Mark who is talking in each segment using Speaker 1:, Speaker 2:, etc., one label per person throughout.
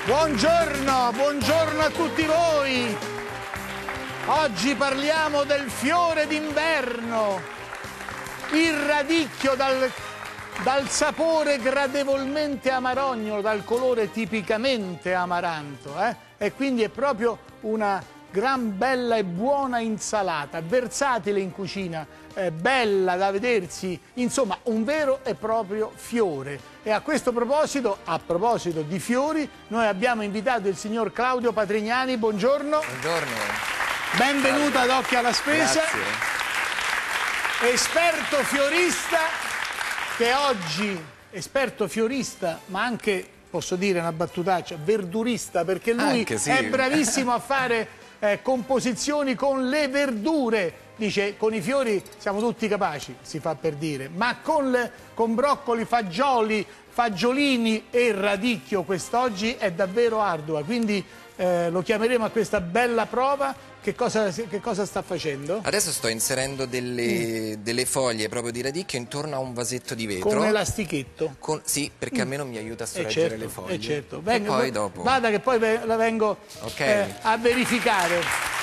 Speaker 1: Buongiorno, buongiorno a tutti voi. Oggi parliamo del fiore d'inverno, il radicchio dal sapore gradevolmente amarognolo, dal colore tipicamente amaranto, e quindi è proprio una gran bella e buona insalata, versatile in cucina, bella da vedersi, insomma un vero e proprio fiore. E a questo proposito, a proposito di fiori, noi abbiamo invitato il signor Claudio Patrignani. Buongiorno.
Speaker 2: Buongiorno.
Speaker 1: Benvenuto ad Occhio alla Spesa.
Speaker 2: Grazie.
Speaker 1: Esperto fiorista che oggi, esperto fiorista, ma anche, posso dire una battutaccia, verdurista, perché lui
Speaker 2: sì.
Speaker 1: è bravissimo a fare composizioni con le verdure. Dice, con i fiori siamo tutti capaci, si fa per dire, ma con broccoli, fagioli, fagiolini e radicchio quest'oggi è davvero ardua, quindi lo chiameremo a questa bella prova. Che cosa sta facendo?
Speaker 2: Adesso sto inserendo delle foglie proprio di radicchio intorno a un vasetto di vetro.
Speaker 1: Con un elastichetto?
Speaker 2: Sì, perché almeno mi aiuta a sorreggere
Speaker 1: certo,
Speaker 2: le foglie.
Speaker 1: Certo.
Speaker 2: E poi dopo...
Speaker 1: Vada che poi la vengo a verificare.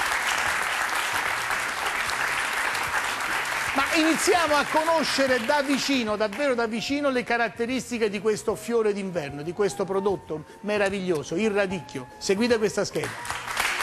Speaker 1: Ma iniziamo a conoscere da vicino, davvero da vicino, le caratteristiche di questo fiore d'inverno, di questo prodotto meraviglioso, il radicchio. Seguite questa scheda.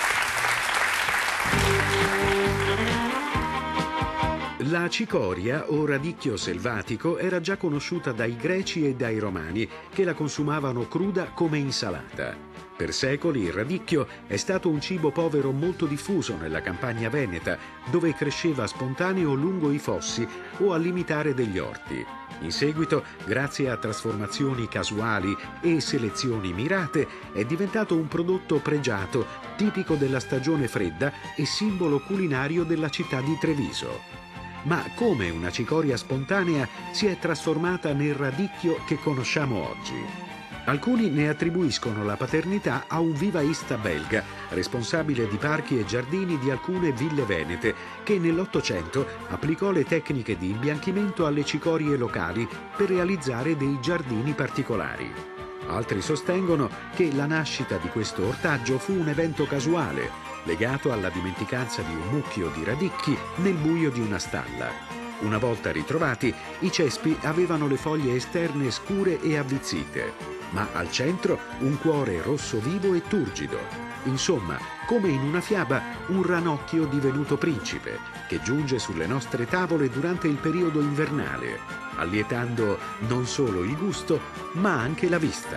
Speaker 3: La cicoria o radicchio selvatico era già conosciuta dai greci e dai romani, che la consumavano cruda come insalata. Per secoli il radicchio è stato un cibo povero molto diffuso nella campagna veneta, dove cresceva spontaneo lungo i fossi o al limitare degli orti. In seguito, grazie a trasformazioni casuali e selezioni mirate, è diventato un prodotto pregiato, tipico della stagione fredda e simbolo culinario della città di Treviso. Ma come una cicoria spontanea si è trasformata nel radicchio che conosciamo oggi? Alcuni ne attribuiscono la paternità a un vivaista belga, responsabile di parchi e giardini di alcune ville venete, che nell'Ottocento applicò le tecniche di imbianchimento alle cicorie locali per realizzare dei giardini particolari. Altri sostengono che la nascita di questo ortaggio fu un evento casuale, legato alla dimenticanza di un mucchio di radicchi nel buio di una stalla. Una volta ritrovati, i cespi avevano le foglie esterne scure e avvizzite, ma al centro un cuore rosso vivo e turgido. Insomma, come in una fiaba, un ranocchio divenuto principe, che giunge sulle nostre tavole durante il periodo invernale, allietando non solo il gusto, ma anche la vista.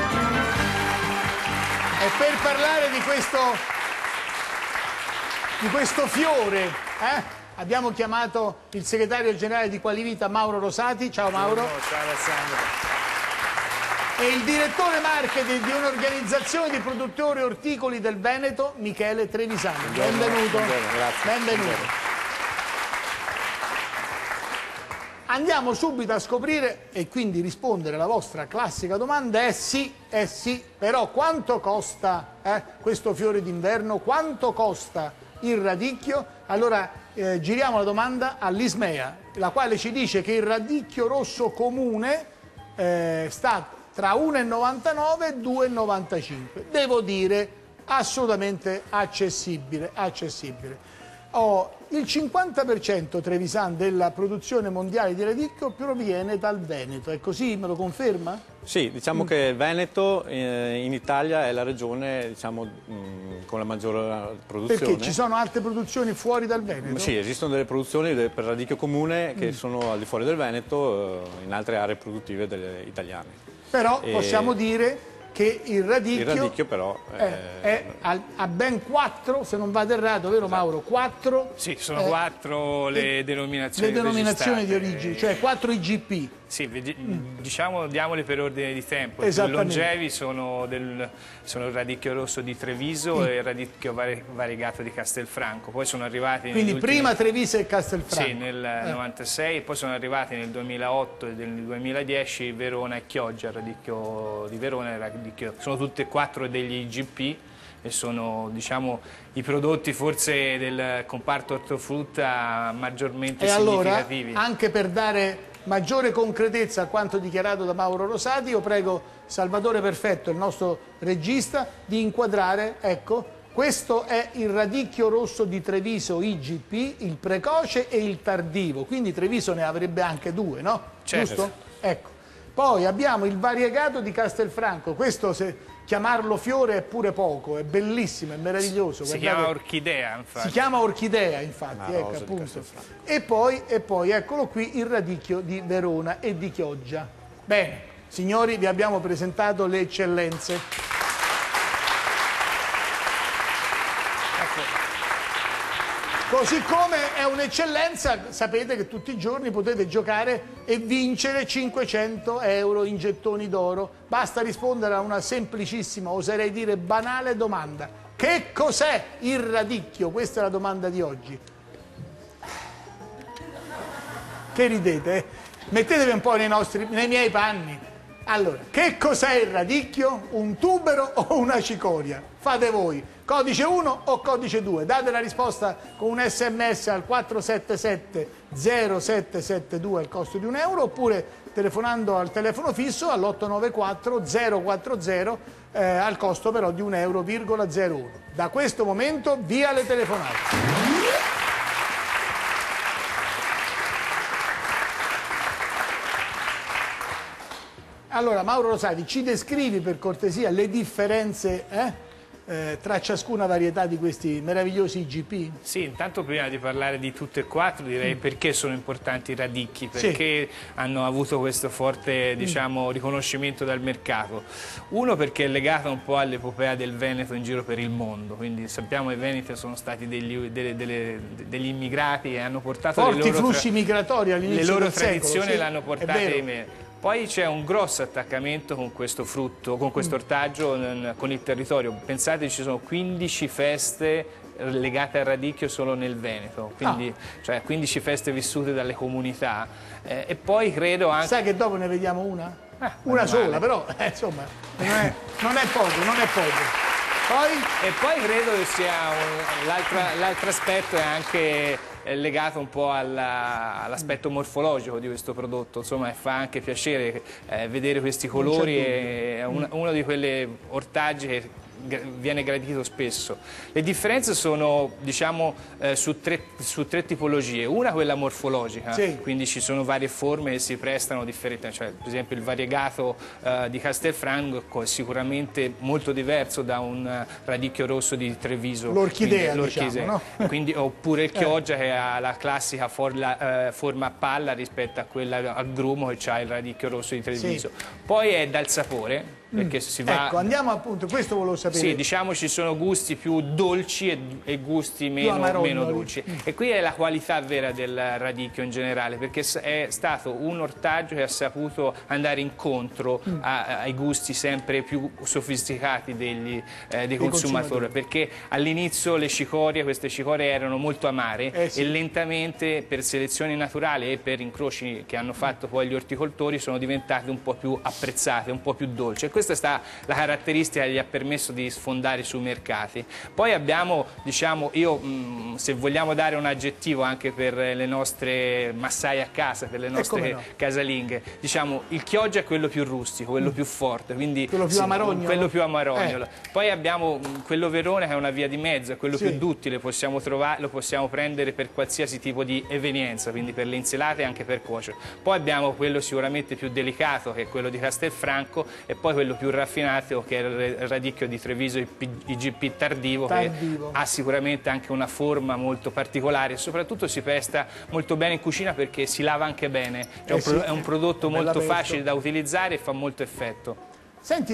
Speaker 1: E per parlare di questo fiore, abbiamo chiamato il segretario generale di Qualivita, Mauro Rosati. Ciao Mauro.
Speaker 4: Ciao Alessandro.
Speaker 1: E il direttore marketing di un'organizzazione di produttori orticoli del Veneto, Michele Trevisani. Benvenuto.
Speaker 4: Grazie.
Speaker 1: Benvenuto. Andiamo subito a scoprire e quindi rispondere alla vostra classica domanda è sì, però quanto costa questo fiore d'inverno? Quanto costa il radicchio? Allora giriamo la domanda all'Ismea, la quale ci dice che il radicchio rosso comune sta tra 1,99 e 2,95. Devo dire assolutamente accessibile. Il 50% Trevisan della produzione mondiale di radicchio proviene dal Veneto, è così? Me lo conferma?
Speaker 4: Sì, diciamo che il Veneto in Italia è la regione con la maggior produzione.
Speaker 1: Perché ci sono altre produzioni fuori dal Veneto?
Speaker 4: Sì, esistono delle produzioni per radicchio comune che sono al di fuori del Veneto, in altre aree produttive italiane.
Speaker 1: Però possiamo dire che il radicchio
Speaker 4: però
Speaker 1: ha ben 4, se non vado errato, vero Mauro? 4?
Speaker 5: Sì, sono 4 le denominazioni
Speaker 1: di origine, cioè 4 IGP.
Speaker 5: Sì, diciamo, diamole per ordine di tempo. I longevi sono il radicchio rosso di Treviso e il radicchio variegato di Castelfranco. Poi sono arrivati
Speaker 1: quindi prima Treviso e Castelfranco.
Speaker 5: Sì, nel 96, poi sono arrivati nel 2008 e nel 2010 Verona e Chioggia, il radicchio di Verona e il radicchio. Sono tutte e 4 degli IGP e sono, diciamo, i prodotti forse del comparto ortofrutta maggiormente significativi.
Speaker 1: Allora, anche per dare maggiore concretezza a quanto dichiarato da Mauro Rosati, io prego Salvatore Perfetto, il nostro regista, di inquadrare, ecco, questo è il radicchio rosso di Treviso IGP, il precoce e il tardivo, quindi Treviso ne avrebbe anche due, no?
Speaker 5: Certo.
Speaker 1: Giusto? Ecco. Poi abbiamo il variegato di Castelfranco, questo se chiamarlo fiore è pure poco, è bellissimo, è meraviglioso.
Speaker 5: Si chiama orchidea, infatti.
Speaker 1: Si chiama orchidea, infatti, ecco, appunto. E poi eccolo qui il radicchio di Verona e di Chioggia. Bene, signori, vi abbiamo presentato le eccellenze. Così come è un'eccellenza, sapete che tutti i giorni potete giocare e vincere 500 euro in gettoni d'oro. Basta rispondere a una semplicissima, oserei dire banale domanda. Che cos'è il radicchio? Questa è la domanda di oggi. Che ridete? Mettetevi un po' nei miei panni. Allora, che cos'è il radicchio? Un tubero o una cicoria? Fate voi. Codice 1 o codice 2? Date la risposta con un SMS al 477 0772 al costo di €1 oppure telefonando al telefono fisso all'894 040 al costo però di €1,01. Da questo momento via le telefonate. Allora, Mauro Rosati, ci descrivi per cortesia le differenze tra ciascuna varietà di questi meravigliosi IGP?
Speaker 5: Sì, intanto prima di parlare di tutte e quattro direi perché sono importanti i radicchi, perché hanno avuto questo forte riconoscimento dal mercato. Uno perché è legato un po' all'epopea del Veneto in giro per il mondo, quindi sappiamo che i Veneti sono stati degli immigrati e hanno portato
Speaker 1: forti flussi migratori all'inizio del secolo.
Speaker 5: Le loro tradizioni l'hanno portate in me. Poi c'è un grosso attaccamento con questo frutto, con questo ortaggio, con il territorio. Pensate, ci sono 15 feste legate al radicchio solo nel Veneto, quindi cioè 15 feste vissute dalle comunità. E poi credo anche...
Speaker 1: Sai che dopo ne vediamo una? Una sola, però insomma non è poco, non è poco.
Speaker 5: E poi credo che sia l'altro aspetto è anche legato un po' all'aspetto morfologico di questo prodotto, insomma, fa anche piacere vedere questi colori, è uno di quelle ortaggi che viene gradito spesso. Le differenze sono su tre tipologie. Una quella morfologica, quindi ci sono varie forme che si prestano differenti, cioè, per esempio il variegato di Castelfranco è sicuramente molto diverso da un radicchio rosso di Treviso,
Speaker 1: l'orchidea, diciamo, no?
Speaker 5: Quindi, oppure il Chioggia che ha la classica forma a palla rispetto a quella a grumo che ha il radicchio rosso di Treviso. Poi è dal sapore, perché si va...
Speaker 1: Ecco, andiamo appunto, questo volevo sapere.
Speaker 5: Sì, diciamo ci sono gusti più dolci e gusti meno dolci. E qui è la qualità vera del radicchio in generale, perché è stato un ortaggio che ha saputo andare incontro ai gusti sempre più sofisticati dei consumatori, perché all'inizio queste cicorie erano molto amare e lentamente per selezioni naturali e per incroci che hanno fatto poi gli orticoltori sono diventate un po' più apprezzate, un po' più dolci. E questa è stata la caratteristica che gli ha permesso di sfondare sui mercati. Poi abbiamo, se vogliamo dare un aggettivo anche per le nostre massaie a casa, per le nostre casalinghe, il Chioggia è quello più rustico, quello più forte, quindi
Speaker 1: quello più amarognolo.
Speaker 5: Poi abbiamo quello Verona che è una via di mezzo, è quello più duttile, lo possiamo prendere per qualsiasi tipo di evenienza, quindi per le insalate e anche per cuocere. Poi abbiamo quello sicuramente più delicato, che è quello di Castelfranco, e poi quello più raffinato, che è il radicchio di Treviso IGP tardivo, che ha sicuramente anche una forma molto particolare e soprattutto si presta molto bene in cucina perché si lava anche bene, è un prodotto molto facile da utilizzare e fa molto effetto.
Speaker 1: Senti,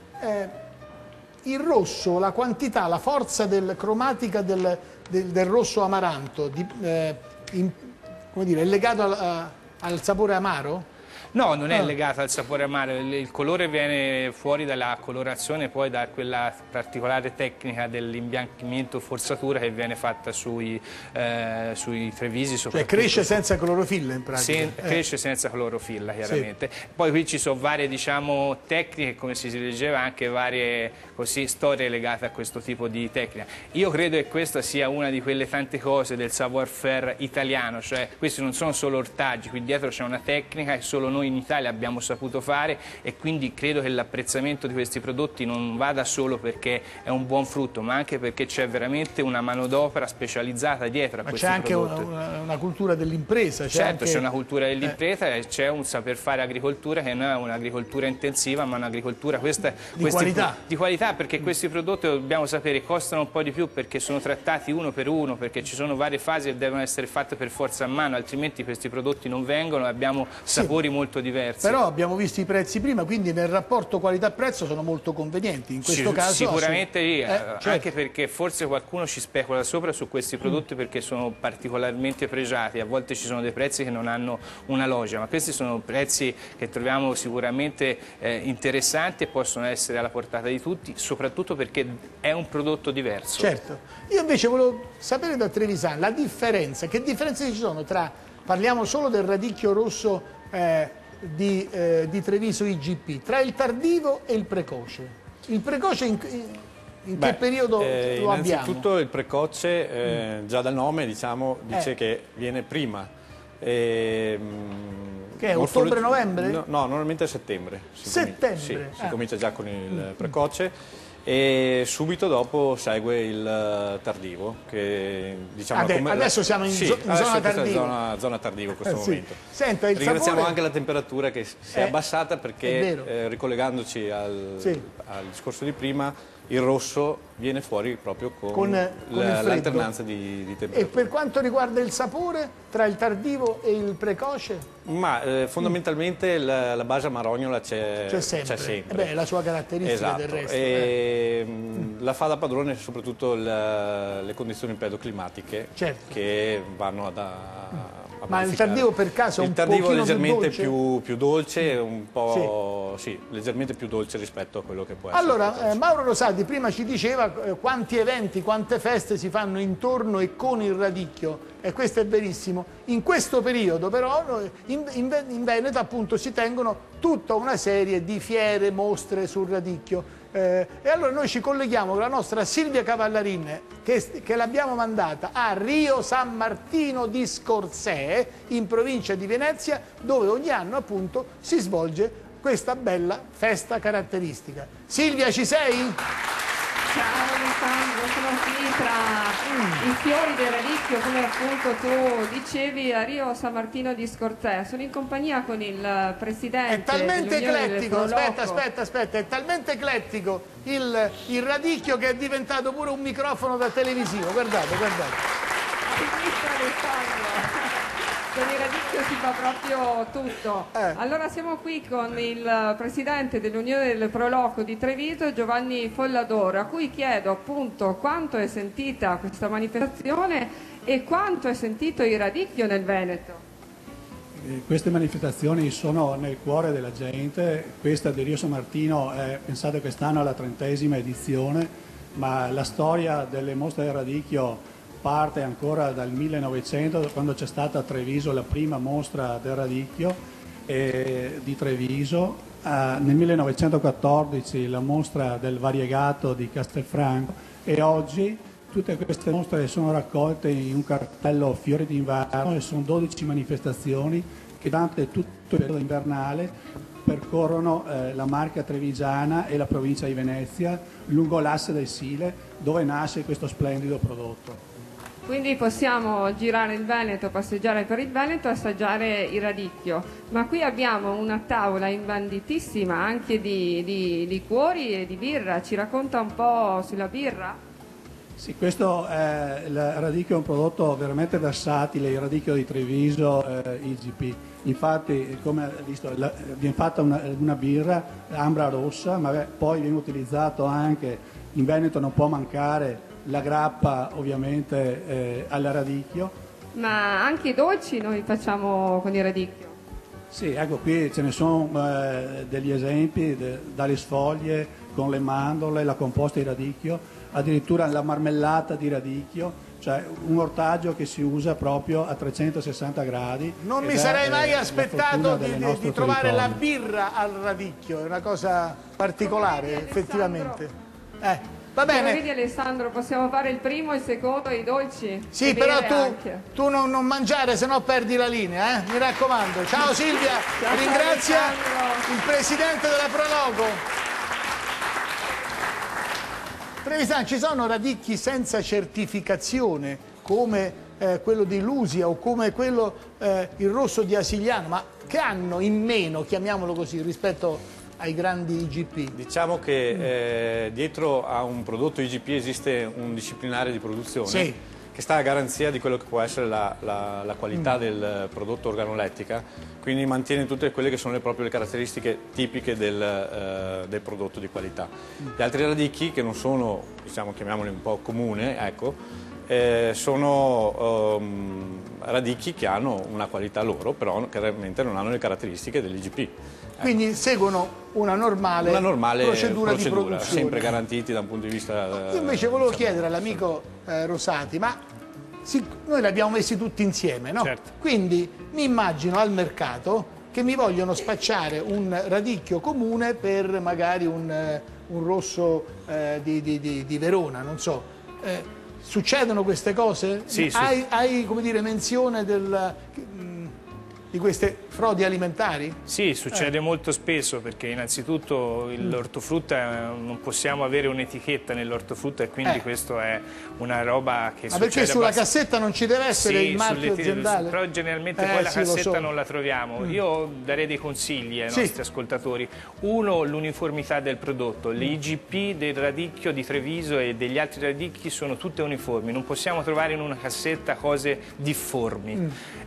Speaker 1: il rosso, la quantità, la forza cromatica del rosso amaranto, come dire, è legato al sapore amaro?
Speaker 5: No, non è legato al sapore amaro, il colore viene fuori dalla colorazione, poi da quella particolare tecnica dell'imbianchimento forzatura che viene fatta sui Trevisi.
Speaker 1: Cioè cresce senza clorofilla in pratica.
Speaker 5: Cresce senza clorofilla, chiaramente. Sì. Poi qui ci sono varie, diciamo, tecniche, come si leggeva, anche varie storie legate a questo tipo di tecnica. Io credo che questa sia una di quelle tante cose del savoir-faire italiano, cioè questi non sono solo ortaggi, qui dietro c'è una tecnica che solo noi in Italia abbiamo saputo fare, e quindi credo che l'apprezzamento di questi prodotti non vada solo perché è un buon frutto, ma anche perché c'è veramente una manodopera specializzata dietro a questi prodotti.
Speaker 1: Ma c'è anche una cultura dell'impresa.
Speaker 5: Certo, c'è una cultura dell'impresa e c'è un saper fare agricoltura che non è un'agricoltura intensiva, ma un'agricoltura di qualità, perché questi prodotti, dobbiamo sapere, costano un po' di più perché sono trattati uno per uno, perché ci sono varie fasi che devono essere fatte per forza a mano, altrimenti questi prodotti non vengono e abbiamo sapori molto diversi.
Speaker 1: Però abbiamo visto i prezzi prima, quindi nel rapporto qualità-prezzo sono molto convenienti. In questo caso
Speaker 5: sicuramente
Speaker 1: certo.
Speaker 5: Anche perché forse qualcuno ci specula sopra su questi prodotti perché sono particolarmente pregiati, a volte ci sono dei prezzi che non hanno una logica, ma questi sono prezzi che troviamo sicuramente interessanti e possono essere alla portata di tutti, soprattutto perché è un prodotto diverso.
Speaker 1: Certo. Io invece volevo sapere da Trevisan la differenza, che differenze ci sono tra, parliamo solo del radicchio rosso di Treviso IGP, tra il tardivo e il precoce. Il precoce in che periodo lo abbiamo?
Speaker 4: Innanzitutto il precoce, già dal nome diciamo, dice che viene prima.
Speaker 1: Che è ottobre-novembre?
Speaker 4: No, normalmente è settembre.
Speaker 1: Settembre?
Speaker 4: Sì, si comincia già con il precoce e subito dopo segue il tardivo. Che, diciamo,
Speaker 1: adesso siamo in zona tardivo.
Speaker 4: Zona tardivo in questo momento.
Speaker 1: Senta,
Speaker 4: ringraziamo anche la temperatura che si è abbassata perché ricollegandoci al discorso di prima, il rosso viene fuori proprio con l'alternanza di temperatura.
Speaker 1: E per quanto riguarda il sapore, tra il tardivo e il precoce?
Speaker 4: Ma fondamentalmente la base amarognola c'è sempre.
Speaker 1: Beh, la sua caratteristica,
Speaker 4: esatto.
Speaker 1: del resto.
Speaker 4: E la fa da padrone soprattutto le condizioni pedoclimatiche, certo, che vanno a
Speaker 1: ma il tardivo per caso è un
Speaker 4: pochino
Speaker 1: più
Speaker 4: leggermente
Speaker 1: dolce?
Speaker 4: più dolce, un po' leggermente più dolce rispetto a quello che può essere.
Speaker 1: Allora, Mauro Rosati prima ci diceva quanti eventi, quante feste si fanno intorno e con il radicchio, e questo è verissimo. In questo periodo però in Veneto appunto si tengono tutta una serie di fiere, mostre sul radicchio. E allora noi ci colleghiamo con la nostra Silvia Cavallarin che l'abbiamo mandata a Rio San Martino di Scorzè, in provincia di Venezia, dove ogni anno appunto si svolge questa bella festa caratteristica. Silvia, ci sei?
Speaker 6: Ciao Alessandro, sono qui tra i fiori del radicchio, come appunto tu dicevi, a Rio San Martino di Scorzè. Sono in compagnia con il presidente.
Speaker 1: È talmente eclettico, aspetta, è talmente eclettico il radicchio che è diventato pure un microfono da televisivo. Guardate.
Speaker 6: Con il radicchio si fa proprio tutto. Allora siamo qui con il presidente dell'Unione del Proloco di Treviso, Giovanni Folladoro, a cui chiedo appunto quanto è sentita questa manifestazione e quanto è sentito il radicchio nel Veneto.
Speaker 7: Queste manifestazioni sono nel cuore della gente. Questa di Rio San Martino è, pensate, quest'anno alla 30ª edizione, ma la storia delle mostre del radicchio parte ancora dal 1900, quando c'è stata a Treviso la prima mostra del radicchio di Treviso. Nel 1914 la mostra del variegato di Castelfranco, e oggi tutte queste mostre sono raccolte in un cartello Fiori d'inverno, e sono 12 manifestazioni che durante tutto il periodo invernale percorrono la Marca trevigiana e la provincia di Venezia lungo l'asse del Sile, dove nasce questo splendido prodotto.
Speaker 6: Quindi possiamo girare il Veneto, passeggiare per il Veneto e assaggiare il radicchio, ma qui abbiamo una tavola imbanditissima anche di liquori e di birra. Ci racconta un po' sulla birra?
Speaker 7: Sì, questo il radicchio è un prodotto veramente versatile, il radicchio di Treviso IGP. Infatti, come ha visto, viene fatta una birra, ambra rossa, ma poi viene utilizzato anche, in Veneto non può mancare la grappa ovviamente al radicchio.
Speaker 6: Ma anche i dolci noi facciamo con il radicchio?
Speaker 7: Sì, ecco, qui ce ne sono degli esempi, dalle sfoglie con le mandorle, la composta di radicchio, addirittura la marmellata di radicchio, cioè un ortaggio che si usa proprio a 360 gradi.
Speaker 1: Non mi sarei mai aspettato di trovare la birra al radicchio, è una cosa particolare effettivamente. Va bene.
Speaker 6: Vedi Alessandro, possiamo fare il primo, il secondo e i dolci?
Speaker 1: Sì, però tu non mangiare, sennò perdi la linea, mi raccomando. Ciao Silvia, ringrazia il presidente della Proloco. Trevisan, ci sono radicchi senza certificazione come quello di Lusia o come quello il rosso di Asigliano, ma che hanno in meno, chiamiamolo così, rispetto ai grandi IGP?
Speaker 4: Diciamo che dietro a un prodotto IGP esiste un disciplinare di produzione che sta a garanzia di quello che può essere la qualità del prodotto organolettica, quindi mantiene tutte quelle che sono proprio le caratteristiche tipiche del prodotto di qualità. Gli altri radicchi, che non sono, diciamo, chiamiamoli un po' comune, ecco, sono radicchi che hanno una qualità loro, però chiaramente non hanno le caratteristiche dell'IGP.
Speaker 1: Quindi seguono una normale procedura di produzione.
Speaker 4: Sempre garantiti da un punto di vista...
Speaker 1: Io invece volevo chiedere all'amico Rosati, ma noi li abbiamo messi tutti insieme, no?
Speaker 5: Certo.
Speaker 1: Quindi mi immagino al mercato che mi vogliono spacciare un radicchio comune per magari un rosso di Verona, non so. Succedono queste cose?
Speaker 5: Sì,
Speaker 1: hai come dire, menzione di queste frodi alimentari?
Speaker 5: Sì, succede molto spesso, perché innanzitutto l'ortofrutta, non possiamo avere un'etichetta nell'ortofrutta, e quindi questo è una roba che succede.
Speaker 1: Ma perché sulla cassetta non ci deve essere il marchio aziendale?
Speaker 5: Però generalmente poi la cassetta non la troviamo. Io darei dei consigli ai nostri ascoltatori. Uno, l'uniformità del prodotto. Le IGP del radicchio di Treviso e degli altri radicchi sono tutte uniformi, non possiamo trovare in una cassetta cose difformi.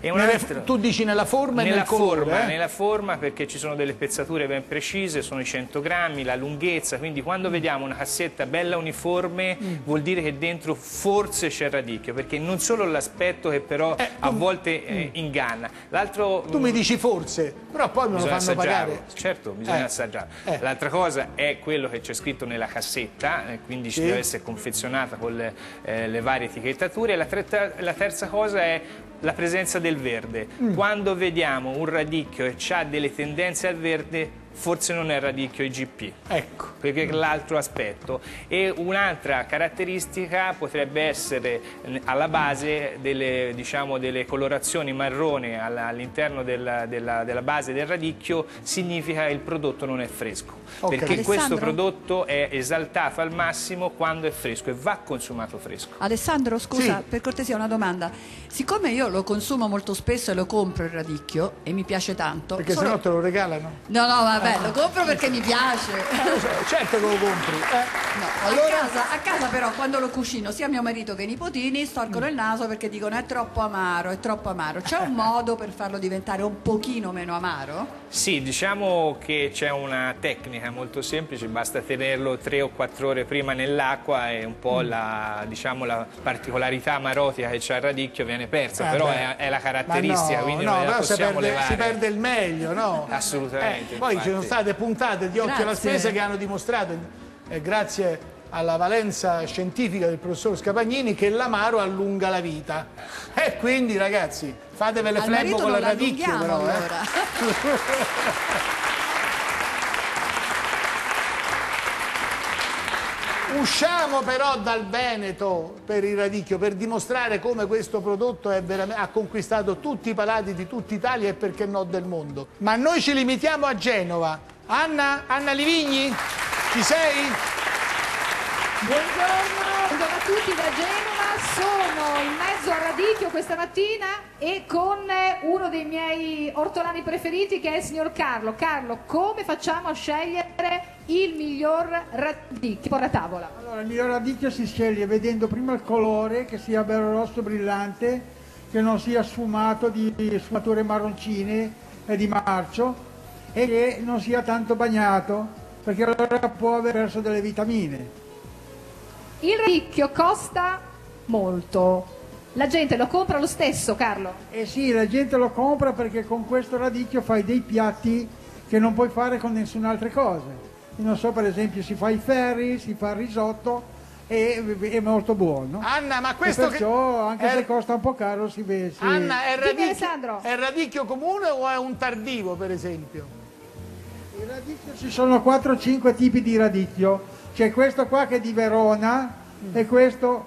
Speaker 1: Tu dici nella forma e nel colore?
Speaker 5: Nella forma, perché ci sono delle pezzature ben precise, sono i 100 grammi, la lunghezza, quindi quando vediamo una cassetta bella uniforme vuol dire che dentro forse c'è il radicchio, perché non solo l'aspetto che però a volte inganna. L'altro...
Speaker 1: Tu mi dici forse, però poi me lo fanno pagare.
Speaker 5: Certo, bisogna assaggiare. L'altra cosa è quello che c'è scritto nella cassetta, quindi ci deve essere confezionata con le varie etichettature. La terza cosa è la presenza del verde. Quando vediamo un radicchio e ha delle tendenze al verde, forse non è radicchio IGP.
Speaker 1: Ecco.
Speaker 5: Perché è l'altro aspetto. E un'altra caratteristica potrebbe essere alla base delle colorazioni marrone all'interno della base del radicchio, significa che il prodotto non è fresco. Perché questo prodotto è esaltato al massimo quando è fresco e va consumato fresco.
Speaker 8: Alessandro, scusa, per cortesia una domanda. Siccome io lo consumo molto spesso e lo compro il radicchio e mi piace tanto...
Speaker 1: Perché sennò te lo regalano?
Speaker 8: No, vabbè, lo compro perché mi piace.
Speaker 1: Certo che lo compri.
Speaker 8: No, allora... a casa però quando lo cucino sia mio marito che i nipotini storcono il naso perché dicono è troppo amaro, è troppo amaro. C'è un modo per farlo diventare un pochino meno amaro?
Speaker 5: Sì, diciamo che c'è una tecnica molto semplice, basta tenerlo 3 o 4 ore prima nell'acqua e un po' la particolarità amarotica che c'ha il radicchio viene persa, però è la caratteristica, quindi non la possiamo levare.
Speaker 1: Si perde il meglio, no?
Speaker 5: Assolutamente.
Speaker 1: Poi ci sono state puntate di Occhio alla Spesa che hanno dimostrato, grazie alla valenza scientifica del professor Scapagnini, che l'amaro allunga la vita. E quindi ragazzi, fatevele flemmo con il radicchio però.
Speaker 8: Allora.
Speaker 1: Usciamo però dal Veneto per il radicchio, per dimostrare come questo prodotto ha conquistato tutti i palati di tutta Italia e perché no del mondo. Ma noi ci limitiamo a Genova. Anna Livigni, ci sei?
Speaker 9: Buongiorno a tutti da Genova, sono in mezzo al radicchio questa mattina e con uno dei miei ortolani preferiti che è il signor Carlo. Carlo, come facciamo a scegliere il miglior radicchio per la tavola?
Speaker 10: Allora, il miglior radicchio si sceglie vedendo prima il colore, che sia bello rosso brillante, che non sia sfumato di sfumature marroncine e di marcio e che non sia tanto bagnato, perché allora può aver perso delle vitamine.
Speaker 9: Il radicchio costa molto, La gente lo compra lo stesso, Carlo?
Speaker 10: Eh sì, la gente lo compra perché con questo radicchio fai dei piatti che non puoi fare con nessun'altra cosa. Non so, per esempio si fa i ferri, si fa il risotto e è molto buono.
Speaker 1: Anna, ma questo
Speaker 10: e perciò, anche se costa un po' caro, si vede.
Speaker 1: Anna, è il radicchio comune o è un tardivo, per esempio?
Speaker 10: Il radicchio, ci sono 4-5 tipi di radicchio. C'è questo qua che è di Verona e questo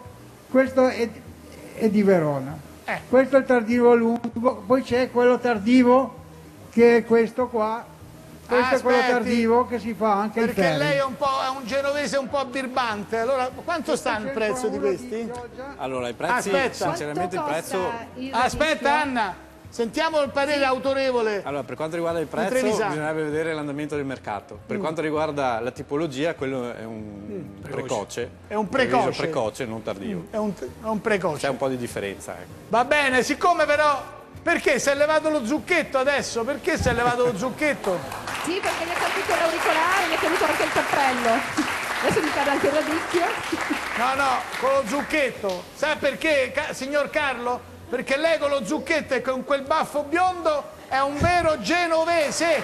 Speaker 10: è di Verona. Questo è il tardivo lungo, poi c'è quello tardivo che è questo qua. Questo è quello tardivo che si fa anche il ferro.
Speaker 1: Perché lei è un genovese un po' birbante. Allora, quanto sta il prezzo di questi?
Speaker 4: Allora, i prezzi, sinceramente il prezzo...
Speaker 1: Aspetta, Anna, sentiamo il parere autorevole.
Speaker 4: Allora, per quanto riguarda il prezzo, bisognerebbe vedere l'andamento del mercato. Per quanto riguarda la tipologia, quello è un precoce.
Speaker 1: È un precoce.
Speaker 4: Precoce, non tardivo.
Speaker 1: È un precoce.
Speaker 4: C'è un po' di differenza, ecco.
Speaker 1: Va bene, siccome però... Perché si è levato lo zucchetto adesso? Perché si è levato lo zucchetto?
Speaker 9: Sì, perché gli è caduto l'auricolare, gli è caduto anche il cappello. Adesso gli cade anche il radicchio.
Speaker 1: No, con lo zucchetto. Sa perché, signor Carlo? Perché lei con lo zucchetto e con quel baffo biondo è un vero genovese.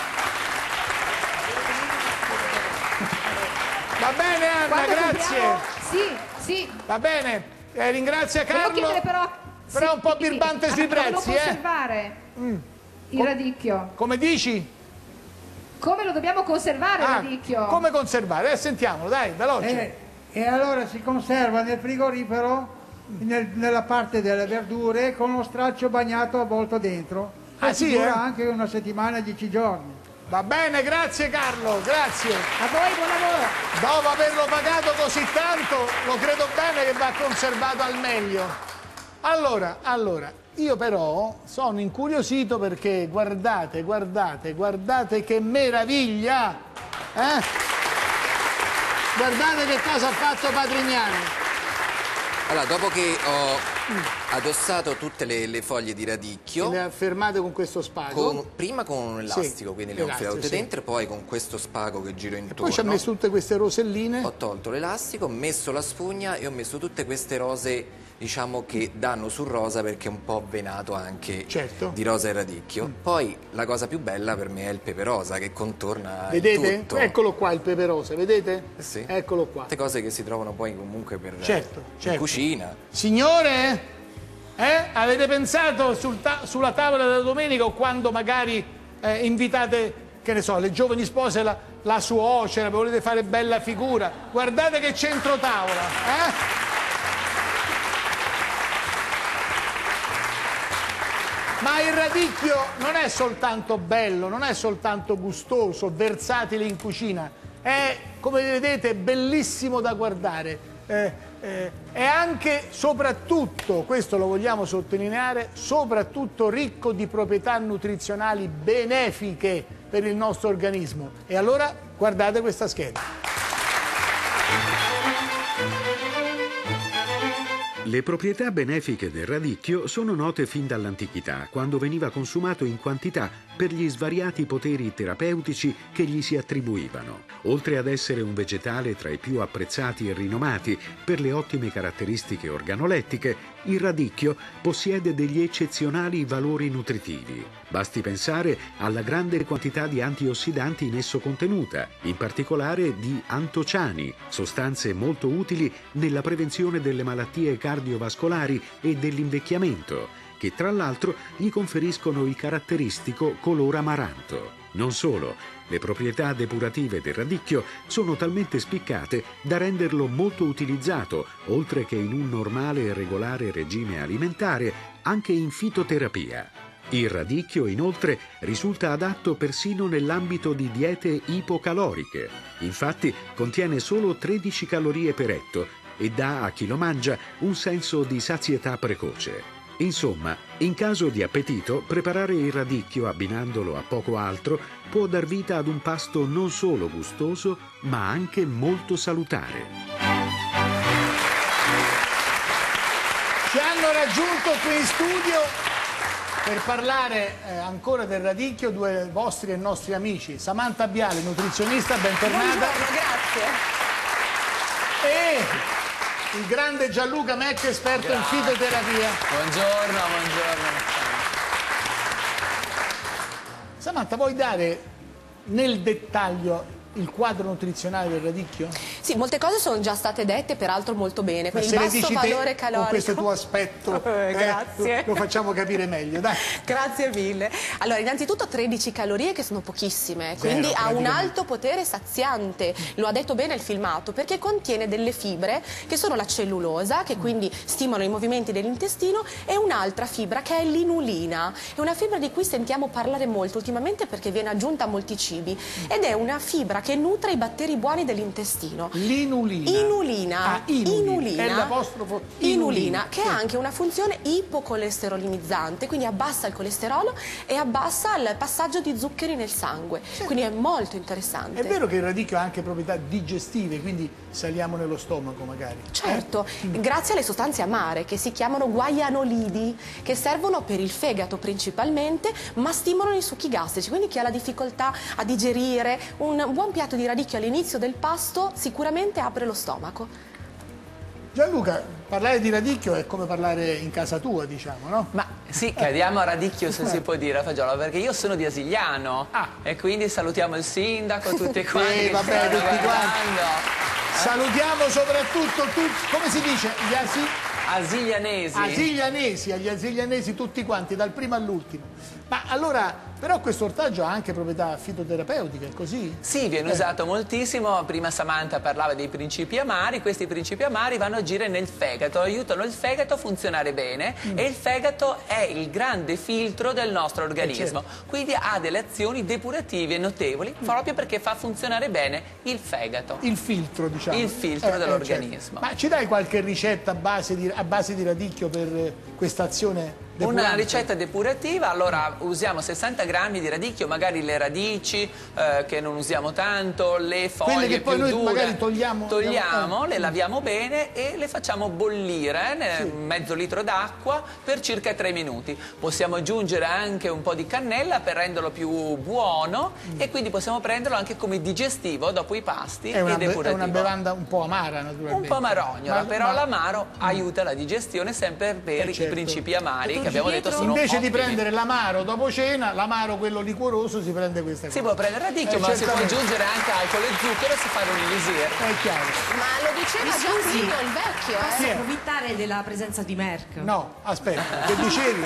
Speaker 1: Va bene, Anna, grazie.
Speaker 9: Sì.
Speaker 1: Va bene, ringrazia Carlo.
Speaker 9: Devo chiedere
Speaker 1: però è un po' birbante sui prezzi,
Speaker 9: conservare il radicchio.
Speaker 1: Come dici?
Speaker 9: Come lo dobbiamo conservare il radicchio?
Speaker 1: Come conservare? Sentiamolo, dai, veloce.
Speaker 10: E allora si conserva nel frigorifero, nella parte delle verdure, con lo straccio bagnato avvolto dentro.
Speaker 1: Sì,
Speaker 10: dura anche una settimana, 10 giorni.
Speaker 1: Va bene, grazie Carlo, grazie.
Speaker 9: A voi, buon lavoro.
Speaker 1: Dopo averlo pagato così tanto, lo credo bene che va conservato al meglio. Allora, io però sono incuriosito perché guardate che meraviglia! Guardate che cosa ha fatto Patrignani.
Speaker 2: Allora, dopo che ho addossato tutte le foglie di radicchio,
Speaker 1: le ha fermate con questo spago?
Speaker 2: Prima con un elastico, quindi le ho infilate dentro, poi con questo spago che giro intorno.
Speaker 1: Poi ci ha messo tutte queste roselline?
Speaker 2: Ho tolto l'elastico, ho messo la spugna e ho messo tutte queste rose, diciamo, che danno sul rosa perché è un po' venato anche di rosa e radicchio. Poi la cosa più bella per me è il pepe rosa che contorna
Speaker 1: vedete?
Speaker 2: tutto.
Speaker 1: Eccolo qua il pepe rosa, vedete?
Speaker 2: Sì.
Speaker 1: Eccolo qua.
Speaker 2: Tutte cose che si trovano poi comunque per
Speaker 1: in
Speaker 2: cucina.
Speaker 1: Signore, avete pensato sulla tavola della domenica o quando magari invitate, che ne so, le giovani spose, la suocera, volete fare bella figura? Guardate che centro tavola, Ma il radicchio non è soltanto bello, non è soltanto gustoso, versatile in cucina, è, come vedete, bellissimo da guardare, è anche, soprattutto, questo lo vogliamo sottolineare, soprattutto ricco di proprietà nutrizionali benefiche per il nostro organismo. E allora guardate questa scheda.
Speaker 3: Le proprietà benefiche del radicchio sono note fin dall'antichità, quando veniva consumato in quantità per gli svariati poteri terapeutici che gli si attribuivano. Oltre ad essere un vegetale tra i più apprezzati e rinomati per le ottime caratteristiche organolettiche, il radicchio possiede degli eccezionali valori nutritivi. Basti pensare alla grande quantità di antiossidanti in esso contenuta, in particolare di antociani, sostanze molto utili nella prevenzione delle malattie cardiovascolari e dell'invecchiamento, che tra l'altro gli conferiscono il caratteristico color amaranto. Non solo, le proprietà depurative del radicchio sono talmente spiccate da renderlo molto utilizzato, oltre che in un normale e regolare regime alimentare, anche in fitoterapia. Il radicchio, inoltre, risulta adatto persino nell'ambito di diete ipocaloriche. Infatti, contiene solo 13 calorie per etto e dà a chi lo mangia un senso di sazietà precoce. Insomma, in caso di appetito, preparare il radicchio abbinandolo a poco altro può dar vita ad un pasto non solo gustoso, ma anche molto salutare.
Speaker 1: Ci hanno raggiunto qui in studio per parlare ancora del radicchio due vostri e nostri amici. Samantha Biale, nutrizionista, bentornata.
Speaker 11: Buongiorno, grazie.
Speaker 1: il grande Gianluca Mecca, esperto in fitoterapia.
Speaker 11: Buongiorno, buongiorno.
Speaker 1: Samantha, vuoi dare nel dettaglio il quadro nutrizionale del radicchio?
Speaker 12: Sì, molte cose sono già state dette, peraltro molto bene. Quindi il basso valore calorico.
Speaker 1: Con questo tuo aspetto
Speaker 12: grazie.
Speaker 1: lo facciamo capire meglio, dai.
Speaker 12: Grazie mille. Allora, innanzitutto 13 calorie che sono pochissime, quindi ha un alto potere saziante, lo ha detto bene il filmato, perché contiene delle fibre che sono la cellulosa, che quindi stimolano i movimenti dell'intestino, e un'altra fibra che è l'inulina. È una fibra di cui sentiamo parlare molto ultimamente perché viene aggiunta a molti cibi, ed è una fibra che nutre i batteri buoni dell'intestino.
Speaker 1: L'inulina.
Speaker 12: Inulina. Inulina.
Speaker 1: È l'apostrofo
Speaker 12: inulina, che ha anche una funzione ipocolesterolinizzante, quindi abbassa il colesterolo e abbassa il passaggio di zuccheri nel sangue. Quindi è molto interessante.
Speaker 1: È vero che il radicchio ha anche proprietà digestive, quindi saliamo nello stomaco magari.
Speaker 12: Certo, grazie alle sostanze amare che si chiamano guaianolidi, che servono per il fegato principalmente, ma stimolano i succhi gastrici, quindi chi ha la difficoltà a digerire un buon piatto di radicchio all'inizio del pasto sicuramente apre lo stomaco.
Speaker 1: Gianluca, parlare di radicchio è come parlare in casa tua, diciamo, no?
Speaker 11: Ma sì, cadiamo a radicchio, se si può dire, a Fagiolo, perché io sono di Asigliano e quindi salutiamo il sindaco, tutti quanti.
Speaker 1: Sì, vabbè, tutti quanti. Salutiamo soprattutto come si dice? Gli asiglianesi, agli asiglianesi tutti quanti, dal primo all'ultimo. Ma allora, però questo ortaggio ha anche proprietà fitoterapeutiche, è così?
Speaker 11: Sì, viene usato moltissimo. Prima Samantha parlava dei principi amari. Questi principi amari vanno a agire nel fegato, aiutano il fegato a funzionare bene e il fegato è il grande filtro del nostro organismo. Quindi ha delle azioni depurative notevoli proprio perché fa funzionare bene il fegato.
Speaker 1: Il filtro, diciamo.
Speaker 11: Il filtro dell'organismo.
Speaker 1: Ma ci dai qualche ricetta a base di radicchio per questa azione?
Speaker 11: Una ricetta depurativa, allora usiamo 60 grammi di radicchio, magari le radici che non usiamo tanto, le foglie
Speaker 1: quelle che poi
Speaker 11: più
Speaker 1: noi
Speaker 11: dure,
Speaker 1: magari togliamo,
Speaker 11: le laviamo bene e le facciamo bollire mezzo litro d'acqua per circa 3 minuti. Possiamo aggiungere anche un po' di cannella per renderlo più buono e quindi possiamo prenderlo anche come digestivo dopo i pasti e depurativo.
Speaker 1: È una bevanda un po' amara, naturalmente.
Speaker 11: Un po' marognola, però l'amaro aiuta la digestione sempre per i principi amari. Abbiamo detto sono
Speaker 1: invece
Speaker 11: ottimi.
Speaker 1: di prendere l'amaro dopo cena, l'amaro quello liquoroso, si prende questa cosa.
Speaker 11: Si può prendere radicchio, ma si può aggiungere anche alcol e zucchero e si fa un elisir.
Speaker 1: È chiaro.
Speaker 12: Ma lo diceva già Plinio il Vecchio,
Speaker 13: Posso approfittare della presenza di Merck?
Speaker 1: No, aspetta, che dicevi?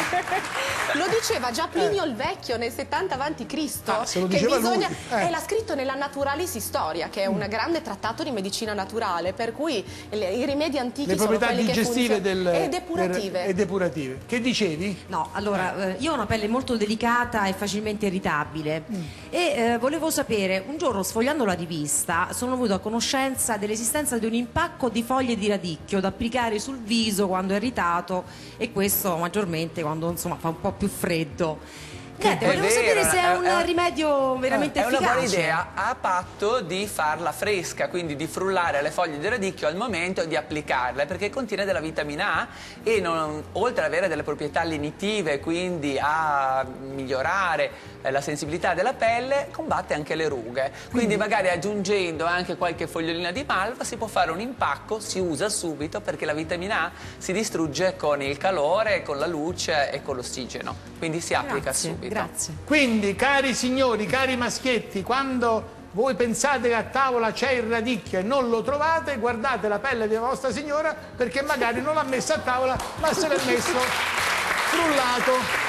Speaker 12: Lo diceva già Plinio il Vecchio nel 70 a.C.
Speaker 1: Se lo diceva lui.
Speaker 12: E l'ha scritto nella Naturalis Historia, che è un grande trattato di medicina naturale, per cui i rimedi antichi
Speaker 1: le
Speaker 12: sono
Speaker 1: proprietà
Speaker 12: quelli
Speaker 1: digestive
Speaker 12: e depurative.
Speaker 1: e depurative. Che dicevi?
Speaker 13: No, allora, io ho una pelle molto delicata e facilmente irritabile e volevo sapere, un giorno sfogliando la rivista sono venuto a conoscenza dell'esistenza di un impacco di foglie di radicchio da applicare sul viso quando è irritato, e questo maggiormente quando insomma fa un po' più freddo. Niente, volevo sapere se è un rimedio veramente efficace.
Speaker 11: È una buona idea, a patto di farla fresca, quindi di frullare le foglie di radicchio al momento e di applicarle, perché contiene della vitamina A e oltre ad avere delle proprietà lenitive, quindi a migliorare la sensibilità della pelle, combatte anche le rughe. Quindi magari aggiungendo anche qualche fogliolina di malva si può fare un impacco, si usa subito perché la vitamina A si distrugge con il calore, con la luce e con l'ossigeno, quindi si applica subito.
Speaker 13: Grazie.
Speaker 1: Quindi, cari signori, cari maschietti, quando voi pensate che a tavola c'è il radicchio e non lo trovate, guardate la pelle della vostra signora, perché magari non l'ha messo a tavola, ma se l'è messo frullato.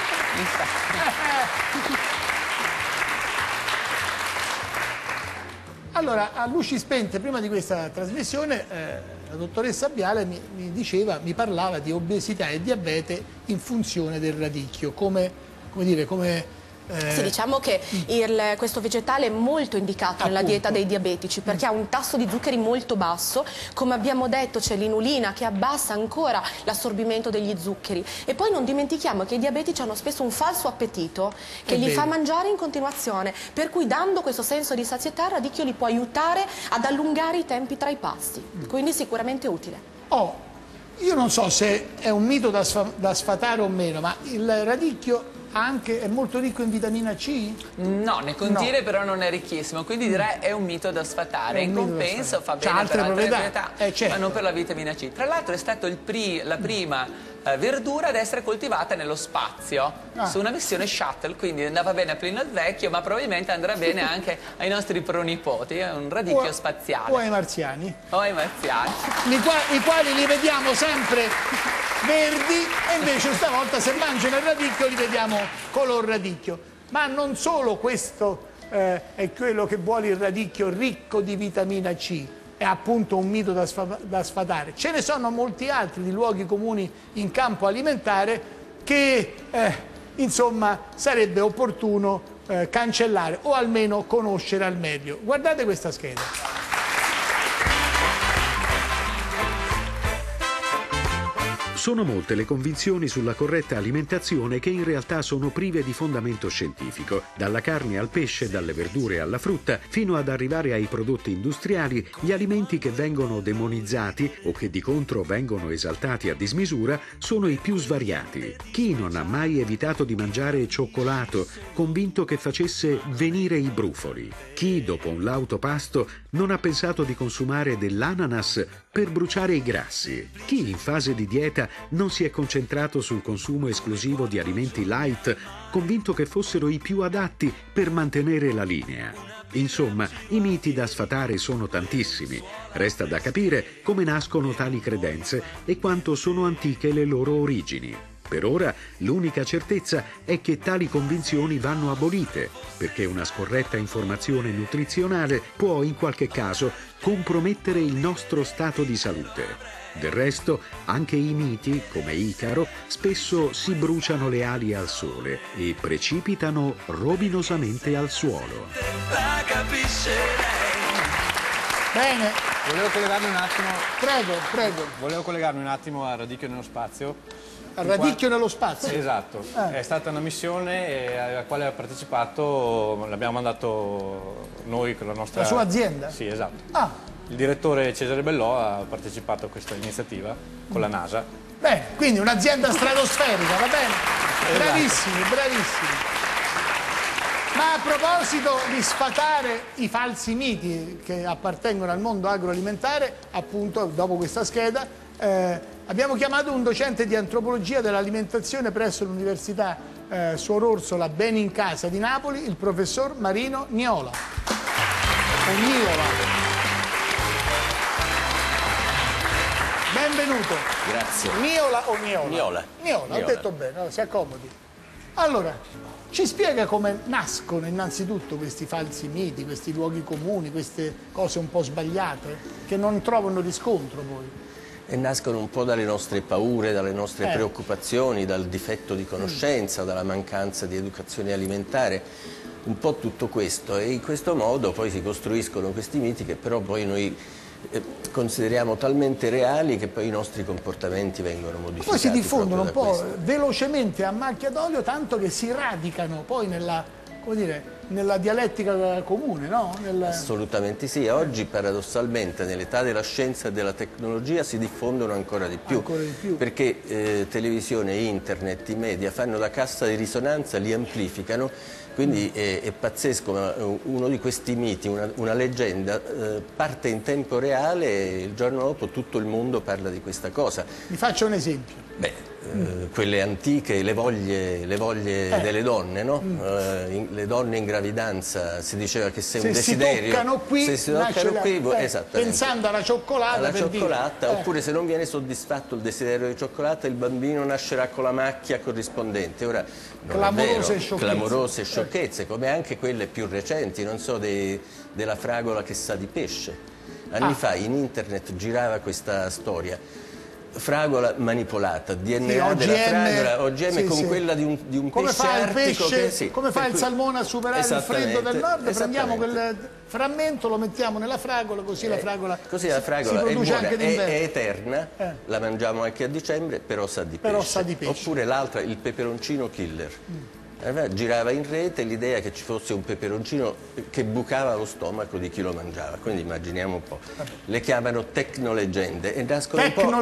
Speaker 1: Allora, a luci spente, prima di questa trasmissione, la dottoressa Biale mi parlava di obesità e diabete in funzione del radicchio,
Speaker 12: Sì, diciamo che questo vegetale è molto indicato nella dieta dei diabetici perché ha un tasso di zuccheri molto basso. Come abbiamo detto, c'è l'inulina che abbassa ancora l'assorbimento degli zuccheri, e poi non dimentichiamo che i diabetici hanno spesso un falso appetito che li fa mangiare in continuazione, per cui dando questo senso di sazietà il radicchio li può aiutare ad allungare i tempi tra i pasti, quindi sicuramente utile.
Speaker 1: Io non so se è un mito da sfatare o meno, ma il radicchio è molto ricco in vitamina C?
Speaker 11: No, ne contiene però non è ricchissimo, quindi direi è un mito da sfatare. In compenso fa bene per altre proprietà,
Speaker 1: certo,
Speaker 11: ma non per la vitamina C. Tra l'altro è stato la prima verdura ad essere coltivata nello spazio, su una missione shuttle, quindi andava bene a Plinio il Vecchio, ma probabilmente andrà bene anche ai nostri pronipoti, è un radicchio spaziale.
Speaker 1: O ai marziani.
Speaker 11: O ai marziani.
Speaker 1: I quali li vediamo sempre verdi e invece stavolta se mangiano il radicchio li vediamo color radicchio. Ma non solo questo è quello che vuole il radicchio ricco di vitamina C, è appunto un mito da sfatare. Ce ne sono molti altri di luoghi comuni in campo alimentare che insomma sarebbe opportuno cancellare o almeno conoscere al meglio. Guardate questa scheda.
Speaker 3: Sono molte le convinzioni sulla corretta alimentazione che in realtà sono prive di fondamento scientifico. Dalla carne al pesce, dalle verdure alla frutta, fino ad arrivare ai prodotti industriali, gli alimenti che vengono demonizzati o che di contro vengono esaltati a dismisura sono i più svariati. Chi non ha mai evitato di mangiare cioccolato, convinto che facesse venire i brufoli? Chi, dopo un lauto pasto, non ha pensato di consumare dell'ananas per bruciare i grassi? Chi in fase di dieta non si è concentrato sul consumo esclusivo di alimenti light, convinto che fossero i più adatti per mantenere la linea? Insomma, i miti da sfatare sono tantissimi. Resta da capire come nascono tali credenze e quanto sono antiche le loro origini. Per ora, l'unica certezza è che tali convinzioni vanno abolite, perché una scorretta informazione nutrizionale può, in qualche caso, compromettere il nostro stato di salute. Del resto, anche i miti, come Icaro, spesso si bruciano le ali al sole e precipitano rovinosamente al suolo.
Speaker 1: Bene.
Speaker 4: Volevo collegarmi un attimo.
Speaker 1: Prego.
Speaker 4: Volevo collegarmi un attimo a Radicchio nello spazio.
Speaker 1: Al radicchio nello spazio?
Speaker 4: Esatto. È stata una missione alla quale ha partecipato, l'abbiamo mandato noi con la nostra...
Speaker 1: La sua azienda?
Speaker 4: Sì, esatto. Il direttore Cesare Bellò ha partecipato a questa iniziativa con la NASA.
Speaker 1: Bene, quindi un'azienda stratosferica, va bene? Esatto. Bravissimi. Ma a proposito di sfatare i falsi miti che appartengono al mondo agroalimentare, appunto, dopo questa scheda, abbiamo chiamato un docente di antropologia dell'alimentazione presso l'Università Suor Orsola Benincasa di Napoli, il professor Marino Niola. Benvenuto.
Speaker 14: Grazie.
Speaker 1: Niola o Niola?
Speaker 14: Niola.
Speaker 1: Niola, ho detto bene, allora, si accomodi. Allora, ci spiega come nascono innanzitutto questi falsi miti, questi luoghi comuni, queste cose un po' sbagliate, che non trovano riscontro poi?
Speaker 14: E nascono un po' dalle nostre paure, dalle nostre preoccupazioni, dal difetto di conoscenza, dalla mancanza di educazione alimentare, un po' tutto questo. E in questo modo poi si costruiscono questi miti che però poi noi consideriamo talmente reali che poi i nostri comportamenti vengono modificati.
Speaker 1: Poi si diffondono un po' velocemente a macchia d'olio, tanto che si radicano poi nella, come dire, nella dialettica comune, no?
Speaker 14: Assolutamente sì. Oggi paradossalmente nell'età della scienza e della tecnologia si diffondono ancora di più. Perché televisione, internet, i media fanno da cassa di risonanza, li amplificano. Quindi è pazzesco, ma uno di questi miti, una leggenda, parte in tempo reale e il giorno dopo tutto il mondo parla di questa cosa.
Speaker 1: Vi faccio un esempio.
Speaker 14: Quelle antiche, le voglie delle donne, no? Le donne in gravidanza, si diceva che se un desiderio...
Speaker 1: se si toccano qui, pensando alla cioccolata.
Speaker 14: Oppure se non viene soddisfatto il desiderio di cioccolata, il bambino nascerà con la macchia corrispondente. Ora, clamorose sciocchezze, come anche quelle più recenti, non so, della fragola che sa di pesce. Anni fa in internet girava questa storia. Fragola manipolata, DNA della fragola, OGM con quella di un pesce artico.
Speaker 1: Come fa il salmone a superare il freddo del nord? Prendiamo quel frammento, lo mettiamo nella fragola, così la fragola
Speaker 14: si produce anche d'inverno. È eterna, la mangiamo anche a dicembre, però sa di pesce. Oppure l'altra, il peperoncino killer. Girava in rete l'idea che ci fosse un peperoncino che bucava lo stomaco di chi lo mangiava, quindi immaginiamo un po'. Le chiamano tecnoleggende e nascono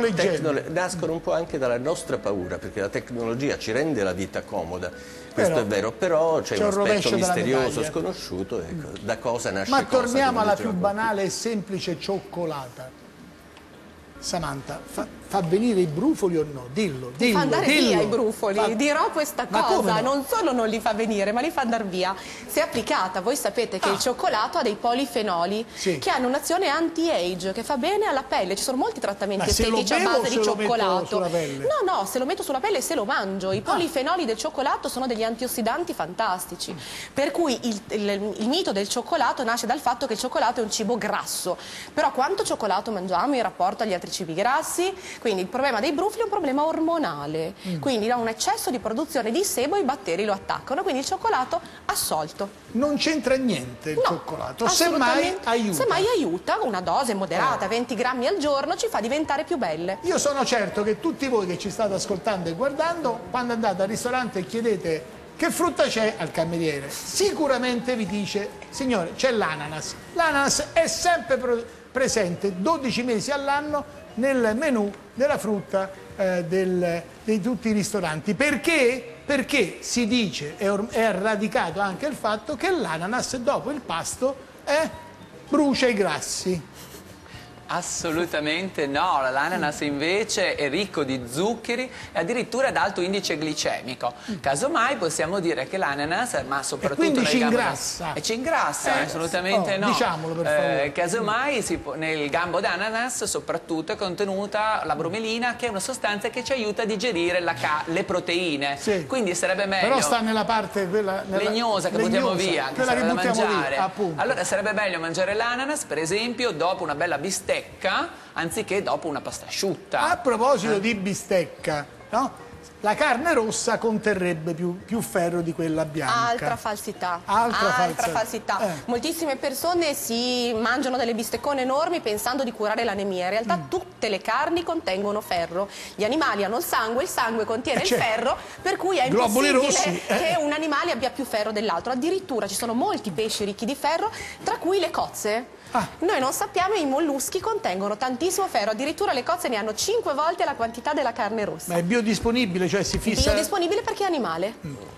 Speaker 14: un po' anche dalla nostra paura, perché la tecnologia ci rende la vita comoda, questo è vero, però c'è un aspetto misterioso, sconosciuto, ecco, da cosa nasce cosa.
Speaker 1: Ma torniamo alla più banale e semplice cioccolata. Samantha, fa venire i brufoli o no? Dillo.
Speaker 12: Fa andare via i brufoli, dirò questa cosa, non solo non li fa venire, ma li fa andare via. Se applicata, voi sapete che il cioccolato ha dei polifenoli che hanno un'azione anti-age, che fa bene alla pelle. Ci sono molti trattamenti estetici a base di cioccolato. No, se lo metto sulla pelle e se lo mangio. I polifenoli del cioccolato sono degli antiossidanti fantastici. Per cui il mito del cioccolato nasce dal fatto che il cioccolato è un cibo grasso. Però quanto cioccolato mangiamo in rapporto agli altri cibi grassi? Quindi il problema dei brufoli è un problema ormonale, quindi da un eccesso di produzione di sebo i batteri lo attaccano, quindi il cioccolato assolto.
Speaker 1: Non c'entra niente il cioccolato, semmai aiuta.
Speaker 12: Semmai aiuta, una dose moderata, 20 grammi al giorno, ci fa diventare più belle.
Speaker 1: Io sono certo che tutti voi che ci state ascoltando e guardando, quando andate al ristorante e chiedete che frutta c'è al cameriere, sicuramente vi dice: signore, c'è l'ananas. L'ananas è sempre presente 12 mesi all'anno nel menù della frutta di tutti i ristoranti. Perché? Perché si dice, è radicato anche il fatto che l'ananas dopo il pasto brucia i grassi.
Speaker 11: Assolutamente no, l'ananas invece è ricco di zuccheri e addirittura ad alto indice glicemico. Casomai possiamo dire che l'ananas, ma soprattutto
Speaker 1: quindi ci ingrassa.
Speaker 11: Ci ingrassa, assolutamente no.
Speaker 1: Diciamolo per favore.
Speaker 11: Casomai nel gambo d'ananas soprattutto è contenuta la bromelina, che è una sostanza che ci aiuta a digerire le proteine. Quindi sarebbe meglio.
Speaker 1: Però sta nella parte quella
Speaker 11: legnosa che buttiamo via, che
Speaker 1: sarebbe da mangiare.
Speaker 11: Allora sarebbe meglio mangiare l'ananas, per esempio, dopo una bella bistecca, anziché dopo una pasta asciutta.
Speaker 1: A proposito di bistecca, no? La carne rossa conterrebbe più ferro di quella bianca.
Speaker 12: Altra falsità. Altra falsità. Moltissime persone si mangiano delle bisteccone enormi pensando di curare l'anemia. In realtà tutte le carni contengono ferro. Gli animali hanno il sangue contiene il ferro, per cui è impossibile che un animale abbia più ferro dell'altro. Addirittura ci sono molti pesci ricchi di ferro, tra cui le cozze. Noi non sappiamo, i molluschi contengono tantissimo ferro, addirittura le cozze ne hanno 5 volte la quantità della carne rossa.
Speaker 1: Ma è biodisponibile, cioè si fissa...
Speaker 12: Biodisponibile perché è animale.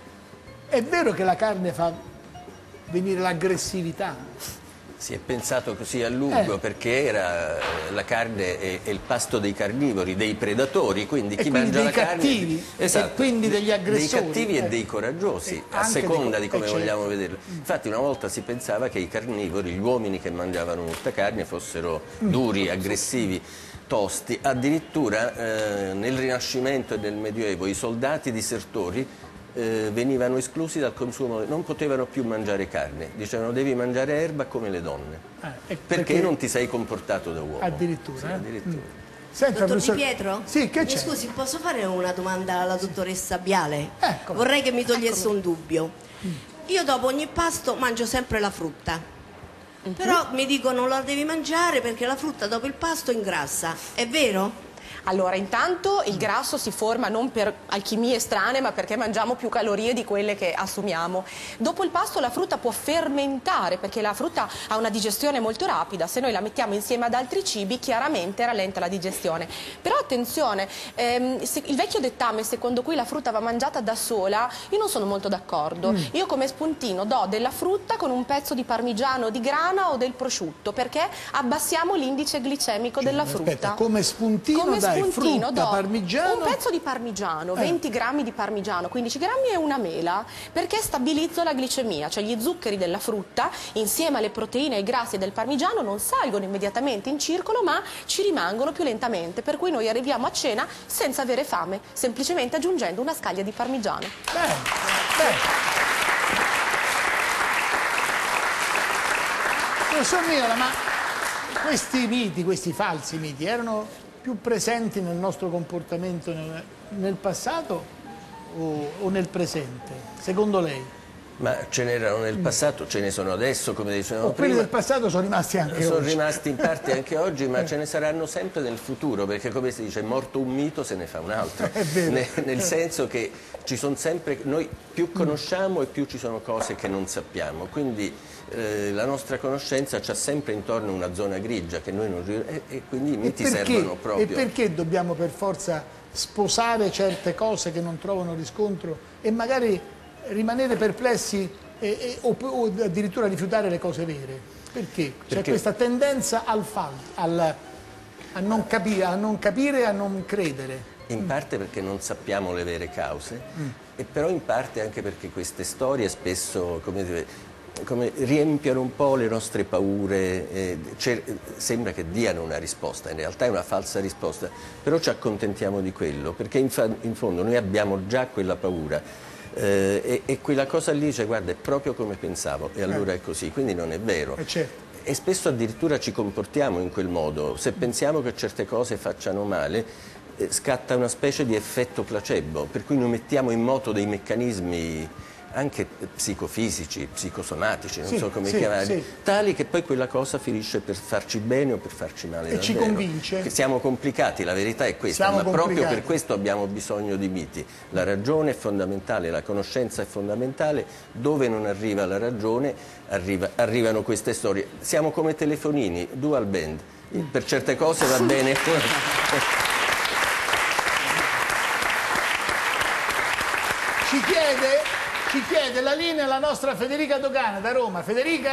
Speaker 1: È vero che la carne fa venire l'aggressività?
Speaker 14: Si è pensato così a lungo perché la carne è il pasto dei carnivori, dei predatori, quindi chi mangia la carne...
Speaker 1: cattivi, e quindi degli aggressori.
Speaker 14: Dei cattivi e dei coraggiosi, a seconda di come vogliamo vederlo. Infatti una volta si pensava che i carnivori, gli uomini che mangiavano molta carne, fossero duri, aggressivi, tosti. Addirittura nel Rinascimento e nel Medioevo i soldati disertori venivano esclusi dal consumo, non potevano più mangiare carne, dicevano devi mangiare erba come le donne, perché non ti sei comportato da uomo.
Speaker 1: Addirittura.
Speaker 14: Sì, addirittura.
Speaker 15: Senta, dottor Di Pietro?
Speaker 1: Sì, che c'è?
Speaker 15: Scusi, posso fare una domanda alla dottoressa Biale? Vorrei che mi togliesse un dubbio. Io dopo ogni pasto mangio sempre la frutta, però mi dicono non la devi mangiare perché la frutta dopo il pasto ingrassa, è vero?
Speaker 12: Allora, intanto il grasso si forma non per alchimie strane, ma perché mangiamo più calorie di quelle che assumiamo. Dopo il pasto la frutta può fermentare, perché la frutta ha una digestione molto rapida. Se noi la mettiamo insieme ad altri cibi, chiaramente rallenta la digestione. Però attenzione, il vecchio dettame secondo cui la frutta va mangiata da sola, io non sono molto d'accordo. Io come spuntino do della frutta con un pezzo di parmigiano di grana o del prosciutto, perché abbassiamo l'indice glicemico della frutta.
Speaker 1: Aspetta, come spuntino dai frutta, parmigiano?
Speaker 12: Un pezzo di parmigiano, 20 grammi di parmigiano, 15 grammi e una mela, perché stabilizzo la glicemia, cioè gli zuccheri della frutta insieme alle proteine e ai grassi del parmigiano non salgono immediatamente in circolo, ma ci rimangono più lentamente, per cui noi arriviamo a cena senza avere fame, semplicemente aggiungendo una scaglia di parmigiano.
Speaker 1: Professor Miola, ma questi miti, questi falsi miti, erano più presenti nel nostro comportamento nel passato o nel presente, secondo lei?
Speaker 14: Ma ce n'erano nel passato, ce ne sono adesso, come dicevamo prima.
Speaker 1: Quelli del passato sono rimasti anche oggi.
Speaker 14: Sono rimasti in parte anche oggi, ma ce ne saranno sempre nel futuro, perché come si dice, morto un mito se ne fa un altro.
Speaker 1: È vero.
Speaker 14: Nel senso che ci sono sempre, noi più conosciamo e più ci sono cose che non sappiamo, quindi la nostra conoscenza c'ha sempre intorno una zona grigia che noi non e quindi i miti servono proprio.
Speaker 1: E perché dobbiamo per forza sposare certe cose che non trovano riscontro e magari rimanere perplessi o addirittura rifiutare le cose vere? Perché? C'è questa tendenza a non capire e a non credere.
Speaker 14: In parte perché non sappiamo le vere cause, e però in parte anche perché queste storie spesso, come riempiono un po' le nostre paure, sembra che diano una risposta, in realtà è una falsa risposta, però ci accontentiamo di quello, perché in fondo noi abbiamo già quella paura. E quella cosa lì dice guarda è proprio come pensavo e allora è così, quindi non è vero. E spesso addirittura ci comportiamo in quel modo, se pensiamo che certe cose facciano male scatta una specie di effetto placebo, per cui noi mettiamo in moto dei meccanismi anche psicofisici, psicosomatici, non so come chiamarli, tali che poi quella cosa finisce per farci bene o per farci male davvero.
Speaker 1: Ci convince.
Speaker 14: Che siamo complicati, la verità è questa, ma proprio per questo abbiamo bisogno di miti. La ragione è fondamentale, la conoscenza è fondamentale, dove non arriva la ragione arrivano queste storie. Siamo come telefonini, dual band, per certe cose va bene.
Speaker 1: Ci chiede la linea la nostra Federica Dogana da Roma. Federica?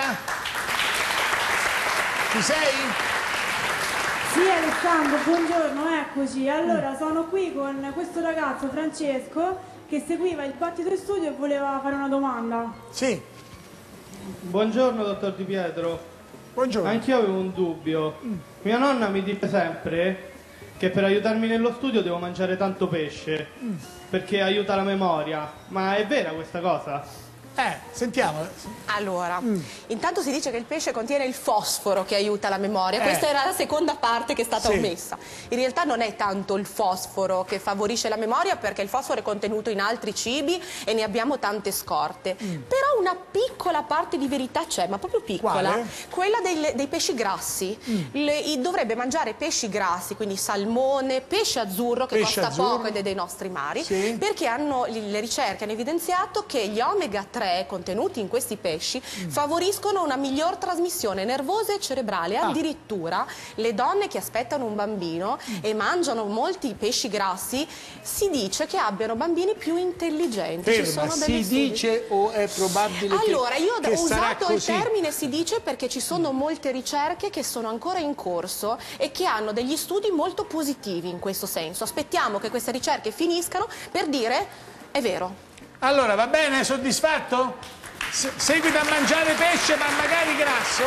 Speaker 1: Ci sei?
Speaker 16: Sì Alessandro, buongiorno, eccoci. Allora sono qui con questo ragazzo Francesco che seguiva il Battito in Studio e voleva fare una domanda.
Speaker 1: Sì.
Speaker 17: Buongiorno dottor Di Pietro.
Speaker 1: Buongiorno.
Speaker 17: Anch'io avevo un dubbio. Mia nonna mi dice sempre che per aiutarmi nello studio devo mangiare tanto pesce perché aiuta la memoria, ma è vera questa cosa?
Speaker 1: Sentiamo.
Speaker 12: Allora, intanto si dice che il pesce contiene il fosforo che aiuta la memoria, questa era la seconda parte che è stata omessa. In realtà non è tanto il fosforo che favorisce la memoria, perché il fosforo è contenuto in altri cibi e ne abbiamo tante scorte. Però una piccola parte di verità c'è, ma proprio piccola. Quella dei pesci grassi. Dovrebbe mangiare pesci grassi, quindi salmone, pesce azzurro che costa poco ed è dei nostri mari, perché le ricerche hanno evidenziato che gli omega 3 contenuti in questi pesci favoriscono una miglior trasmissione nervosa e cerebrale. Addirittura le donne che aspettano un bambino e mangiano molti pesci grassi si dice che abbiano bambini più intelligenti.
Speaker 1: Si dice o è probabile
Speaker 12: allora, io ho usato
Speaker 1: il
Speaker 12: termine si dice perché ci sono molte ricerche che sono ancora in corso e che hanno degli studi molto positivi in questo senso. Aspettiamo che queste ricerche finiscano per dire è vero.
Speaker 1: Allora, va bene? Soddisfatto? Seguita a mangiare pesce, ma magari grasso,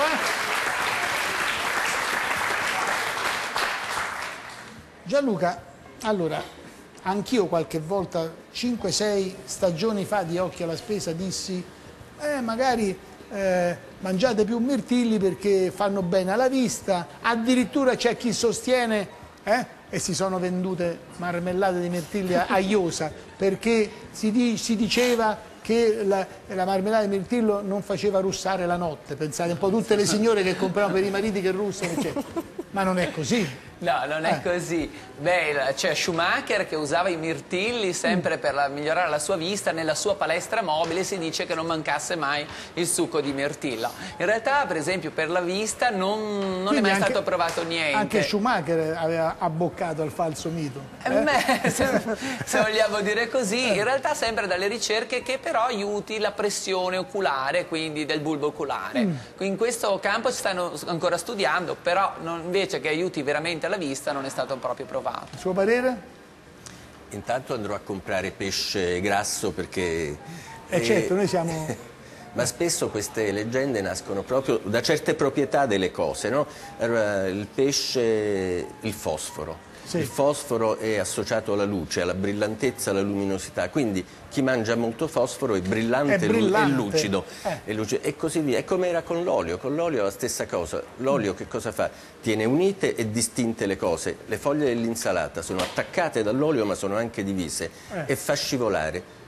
Speaker 1: Gianluca, allora, anch'io qualche volta, 5-6 stagioni fa di Occhio alla Spesa, dissi, magari mangiate più mirtilli perché fanno bene alla vista, addirittura c'è chi sostiene, e si sono vendute marmellate di mirtilli a Iosa, perché si diceva che la marmellata di mirtillo non faceva russare la notte. Pensate un po' tutte le signore che compravano per i mariti che russano, eccetera. Ma non è così.
Speaker 11: No, non è così. Beh, c'è Schumacher che usava i mirtilli sempre per migliorare la sua vista. Nella sua palestra mobile si dice che non mancasse mai il succo di mirtillo. In realtà, per esempio, per la vista non è mai stato provato niente.
Speaker 1: Anche Schumacher aveva abboccato al falso mito.
Speaker 11: Se vogliamo dire così, in realtà sempre dalle ricerche che però aiuti la pressione oculare, quindi del bulbo oculare. In questo campo si stanno ancora studiando, però invece che aiuti veramente la vista non è stato proprio provato.
Speaker 1: Il suo parere?
Speaker 14: Intanto andrò a comprare pesce grasso perché...
Speaker 1: certo, noi siamo...
Speaker 14: Ma spesso queste leggende nascono proprio da certe proprietà delle cose, no? Il pesce, il fosforo. Sì. Il fosforo è associato alla luce, alla brillantezza, alla luminosità, quindi chi mangia molto fosforo è brillante. E lucido, e così via. È come era con l'olio è la stessa cosa. L'olio che cosa fa? Tiene unite e distinte le cose. Le foglie dell'insalata sono attaccate dall'olio ma sono anche divise e fa scivolare.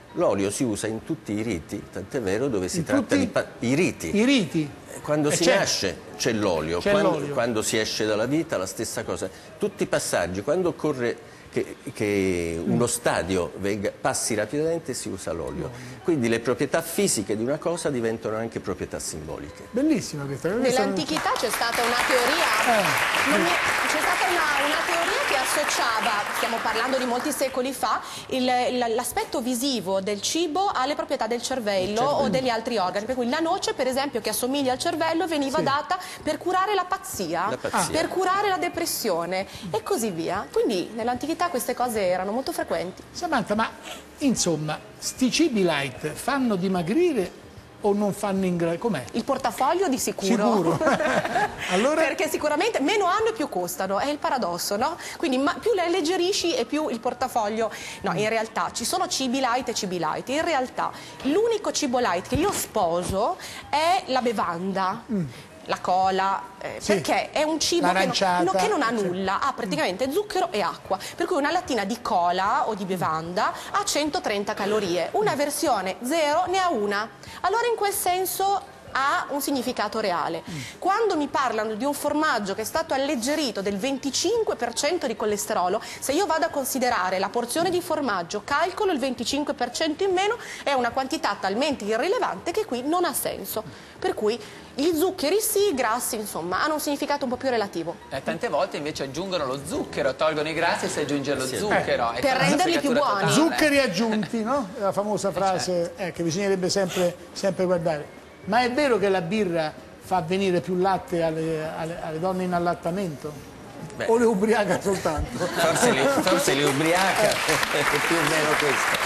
Speaker 14: L'olio si usa in tutti i riti, tant'è vero dove si tratta di i riti.
Speaker 1: I riti.
Speaker 14: Quando si nasce c'è l'olio, quando si esce dalla vita la stessa cosa. Tutti i passaggi, quando occorre che uno stadio passi rapidamente si usa l'olio. Quindi le proprietà fisiche di una cosa diventano anche proprietà simboliche.
Speaker 1: Bellissima questa.
Speaker 12: Nell'antichità c'è stata una teoria, c'è stata una teoria che associava, stiamo parlando di molti secoli fa, l'aspetto visivo del cibo alle proprietà del cervello o degli altri organi. Per cui la noce, per esempio, che assomiglia al cervello, veniva data per curare la pazzia, per curare la depressione e così via. Quindi nell'antichità queste cose erano molto frequenti.
Speaker 1: Samantha, ma insomma, sti cibi light fanno dimagrire o non fanno ingrassare? Com'è?
Speaker 12: Il portafoglio di sicuro.
Speaker 1: Sicuro. Allora...
Speaker 12: Perché sicuramente meno hanno e più costano, è il paradosso, no? Quindi più le alleggerisci e più il portafoglio... No, in realtà ci sono cibi light e cibi light. In realtà l'unico cibo light che io sposo è la bevanda. La cola, perché è un cibo che non ha nulla, ha praticamente zucchero e acqua, per cui una lattina di cola o di bevanda ha 130 calorie, una versione 0 ne ha una. Allora in quel senso ha un significato reale. Quando mi parlano di un formaggio che è stato alleggerito del 25% di colesterolo, se io vado a considerare la porzione di formaggio, calcolo il 25% in meno, è una quantità talmente irrilevante che qui non ha senso. Per cui gli zuccheri sì, i grassi insomma hanno un significato un po' più relativo.
Speaker 11: Tante volte invece aggiungono lo zucchero, tolgono i grassi e si aggiunge lo zucchero.
Speaker 12: Per renderli più buoni.
Speaker 1: Zuccheri aggiunti, no? La famosa frase che bisognerebbe sempre guardare. Ma è vero che la birra fa venire più latte alle donne in allattamento? O le ubriaca soltanto?
Speaker 14: Forse le ubriaca, è più o meno questo.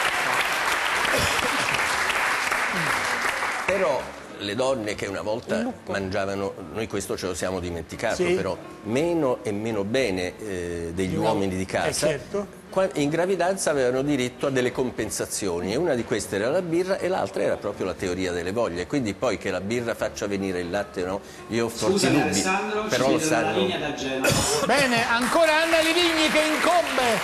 Speaker 14: Però le donne che una volta mangiavano, noi questo ce lo siamo dimenticato, però meno e meno bene degli uomini di casa, in gravidanza avevano diritto a delle compensazioni e una di queste era la birra e l'altra era proprio la teoria delle voglie. Quindi poi che la birra faccia venire il latte no, io ho forti dubbi, però lo sanno.
Speaker 1: Bene, ancora Anna Livigni che incombe.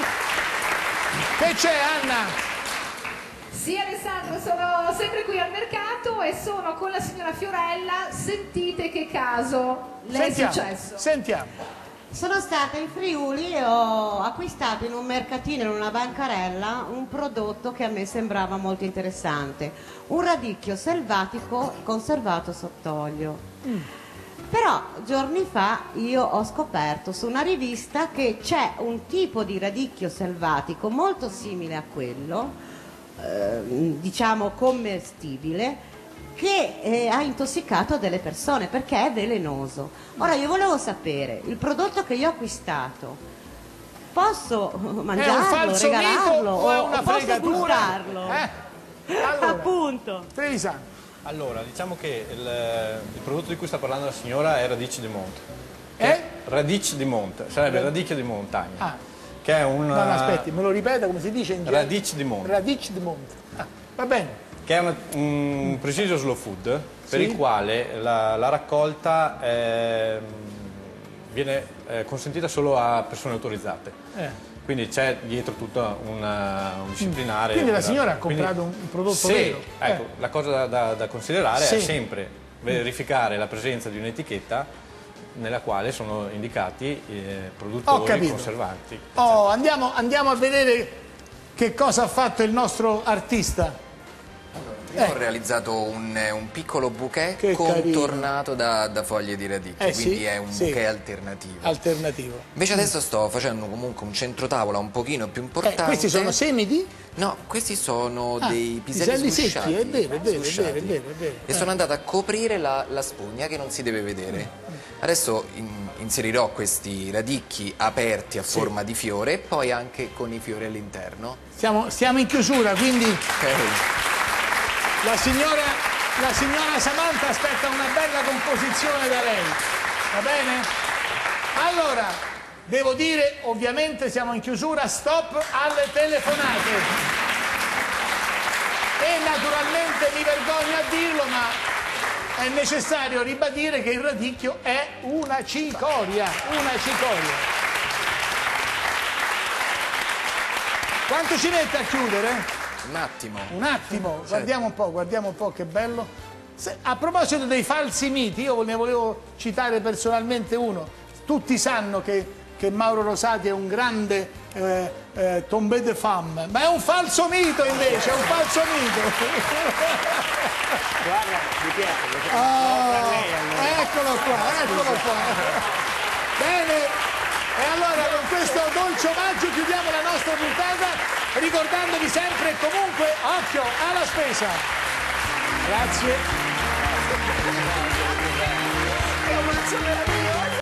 Speaker 1: Che c'è Anna?
Speaker 9: Sì Alessandro, sono sempre qui al mercato e sono con la signora Fiorella. Sentite che caso le è successo.
Speaker 1: Sentiamo.
Speaker 18: Sono stata in Friuli e ho acquistato in un mercatino, in una bancarella, un prodotto che a me sembrava molto interessante. Un radicchio selvatico conservato sott'olio. Però giorni fa io ho scoperto su una rivista che c'è un tipo di radicchio selvatico molto simile a quello, diciamo commestibile, che ha intossicato delle persone perché è velenoso. Ora io volevo sapere, il prodotto che io ho acquistato posso mangiarlo, regalarlo o posso buttarlo?
Speaker 1: Allora,
Speaker 18: appunto.
Speaker 1: Trevisano.
Speaker 4: Allora, diciamo che il prodotto di cui sta parlando la signora è radice di monte. Radice di monte, sarebbe radicchio di montagna. Che è un...
Speaker 1: No, aspetti, me lo ripeta come si dice in genere?
Speaker 4: Radice di monte.
Speaker 1: Radice di monte. Va bene.
Speaker 4: Che è un preciso slow food per il quale la raccolta viene consentita solo a persone autorizzate. Quindi c'è dietro tutta un disciplinare.
Speaker 1: Quindi la signora ha comprato un prodotto vero.
Speaker 4: Ecco, la cosa da considerare è sempre verificare la presenza di un'etichetta nella quale sono indicati produttori, conservanti.
Speaker 1: Andiamo a vedere che cosa ha fatto il nostro artista.
Speaker 2: Io ho realizzato un piccolo bouquet contornato da foglie di radicchio, quindi è un bouquet alternativo. Invece adesso sto facendo comunque un centrotavola un pochino più importante.
Speaker 1: Questi sono semi di?
Speaker 2: No, questi sono dei piselli
Speaker 1: secchi, è vero.
Speaker 2: E sono andato a coprire la spugna che non si deve vedere. Adesso inserirò questi radicchi aperti a forma di fiore e poi anche con i fiori all'interno.
Speaker 1: Stiamo in chiusura, quindi... La signora Samantha aspetta una bella composizione da lei, va bene? Allora, devo dire, ovviamente siamo in chiusura, stop alle telefonate. E naturalmente mi vergogno a dirlo, ma è necessario ribadire che il radicchio è una cicoria, Quanto ci mette a chiudere?
Speaker 2: Un attimo, certo.
Speaker 1: Guardiamo un po' che bello. A proposito dei falsi miti, io ne volevo citare personalmente uno. Tutti sanno che Mauro Rosati è un grande tombé de femme, ma è un falso mito invece, è un falso mito.
Speaker 19: Guarda, di chi è?
Speaker 1: Eccolo qua. Bene, e allora con questo dolce omaggio chiudiamo la nostra puntata, ricordandovi sempre e comunque, occhio alla spesa. Grazie.